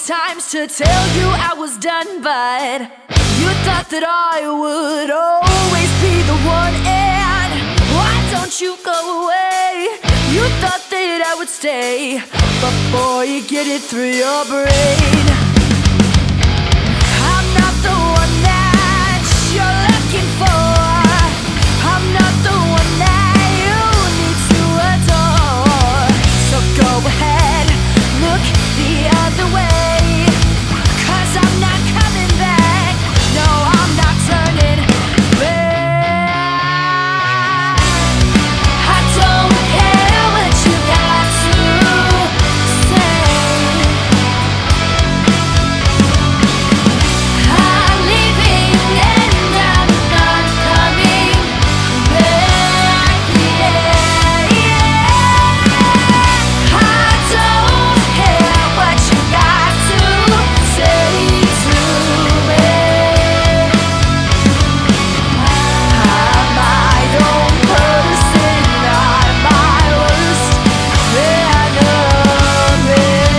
times to tell you I was done, but you thought that I would always be the one. And why don't you go away? You thought that I would stay before you get it through your brain. I'm not the one that you're looking for. I'm not the one that you need to adore. So go ahead, look the other way, 'cause I'm not coming back. No, I'm not turning back. I don't care what you got to say. I'm leaving and I'm not coming back. Yeah, yeah. I don't care what you got to say to me. I'm my own person, I'm my worst enemy.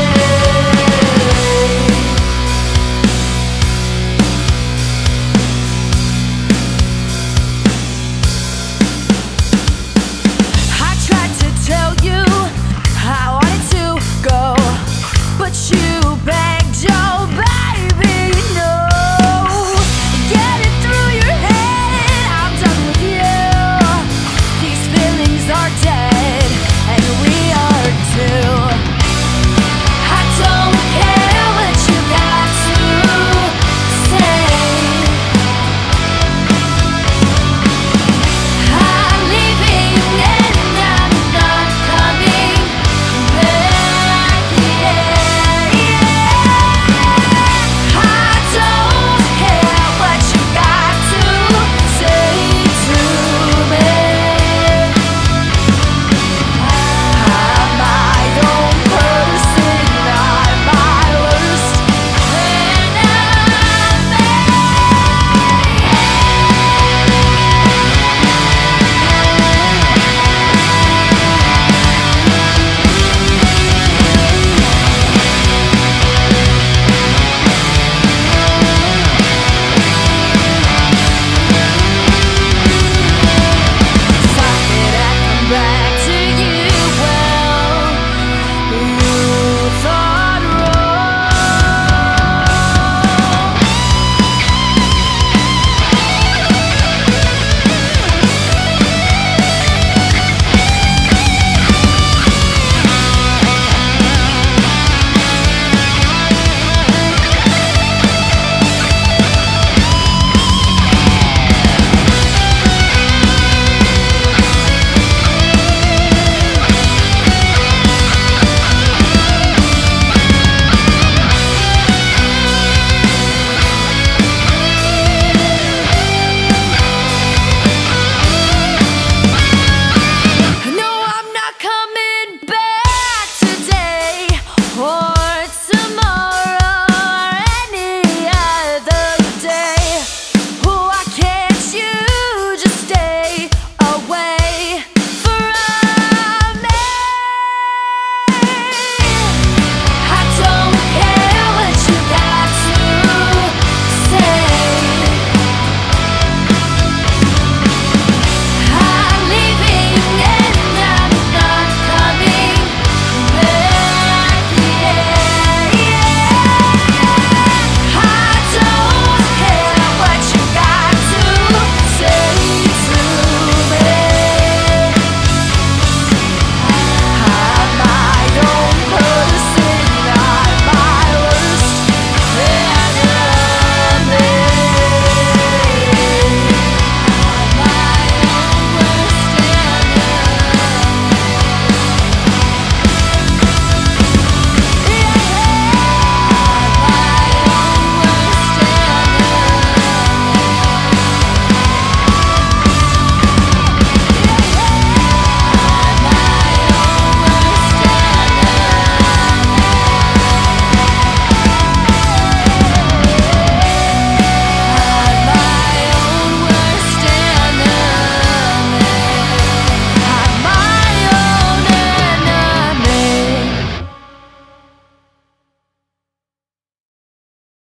I tried to tell you I wanted to go, but you begged, oh baby, no. Get it through your head, I'm done with you. These feelings are dead, and we are too.